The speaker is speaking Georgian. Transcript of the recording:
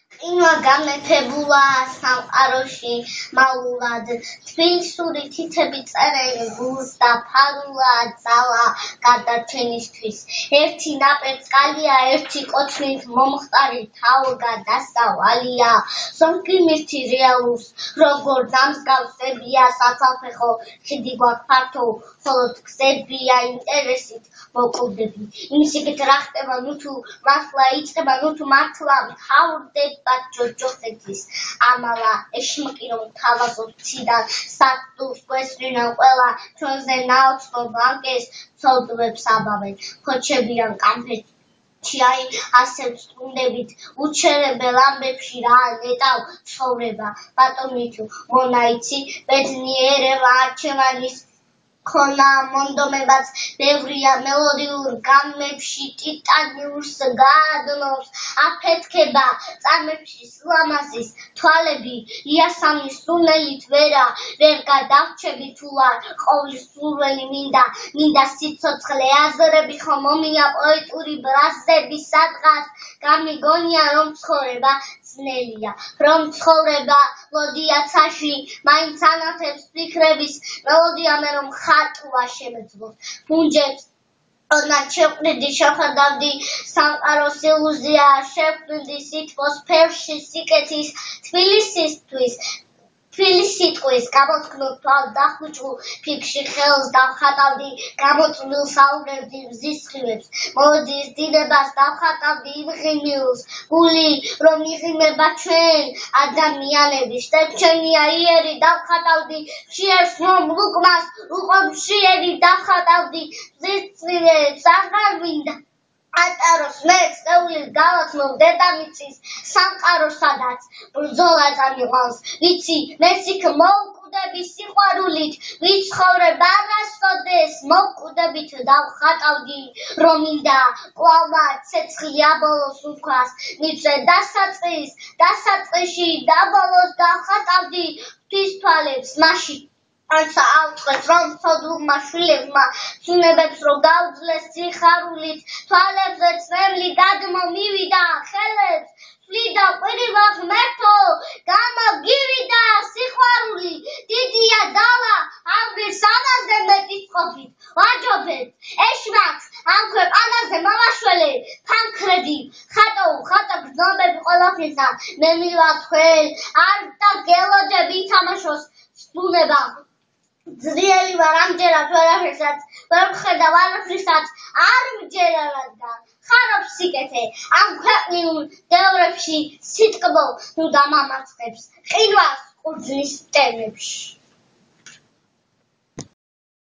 ყინვა გამეფებულა სამყაროში მალულად, თბილისური თითები წერენ გულს და ფარულა ძალა გადარჩენისთვის. ერთი ნაპერწკალია, ერთი კოცნით მომხდარი თავგა დასავალია. ზომგიმირთი რეალურს, როგორ დამსგავსებია საცალფეხო ხიდი გვაქვს ფართო, მხოლოდ გზებია ინტერესით მოკლდები. იმისებით რა ხდება, ნუ თუ მართლა იწყება, ნუ თუ მართლა მთავრდება ჯოჯოხეთის ამალა ეშმაკი რომ თავაზობს ციდან სატურს გვესრინან ყველა ჩვენზე ნაოცნო ბანკეს ცოდვებს აბავენ ქოჩები ან კამფეტი აი ასევ სტუნდებით უჩერებელ ამბებში რა ნეტავ ცხოვრება ბატონი თუ მონაიცი ბედნიერება არჩევანის ხონა მონდომებაც ბევრია მელოდიურ გამებში ტიტანიურს გადნობს აფეთქება წამებში სლამაზის თვალები იასამნის სუნელით ვერ გადავრჩები თუ არ ყოვლის სურველი მინდა სიცოცხლე აზრები ხომ მომია პოეტური ბრაზები სადღაც გამიგონია რომ ცხოვრება ძნელია რომ ცხოვრება ლოდიაცაში მაინც ანათებს ფიქრების მელოდია მე რომ ხატვა შემეძლოს ფუნჯებს Ona შეყვნიდი შეხვედავდი სამყაროს ილუზია შეხვნიდი სითბოს ფერში სიკეთის თბილისიტყვის გამოთქმულ თვალ დახუჭულ ფიქში ხელს დავხატავდი გამოწვლილ საუბრებდი მზის სხივებს მოლოდის დინებას დავხატავდი იმღიმილს გული რომ იღიმება ჩვენ ადამიანები შტებჩენია იერი დავხატავდი მშიერს რომ ლუკმას უყო მშიერი დავხატავდი მზის სხივებს აღარ მინდა ატაროს მე წევლის გავაცნობ დედამიწის სამყაროს სადაც ბრძოლა წამიყვანს ვიცი მე იქ მოვკვდები სიყვარულით ვიცხოვრებ არასოდეს მოვკვდებით დავხატავდი რომ მინდა კვლავ ცეცხლი აბოლოს უფას მიწვე დასაწყისში დაბოლოს დავხატავდი ღვთისმფალებს მაშინ Anța altfel, from sodul șuievma, sunebets rogaudzles țiharulits, toalebzets nemli gadmo mivida, helebs, flida, păriva hmeto, gama givida, siharuli, titia dala, amvir sanas de metis copit, wajobet, eșmax, amcăr anas de mamașole, pancredi, xata bznobebi qolofisa, memila txuel, arta geloje bitamașos, spuneba, ძლიერი ვარ ამჯერად ვერაფერსაც ვერ ვხედავ არაფრისაც არ მჯერა რადგან ხარობს სიკეთე ამ ქვეყნიურ დევრებში სიტკბო ნუ დამამარცხებს ყინვას ყურძნის ტენებში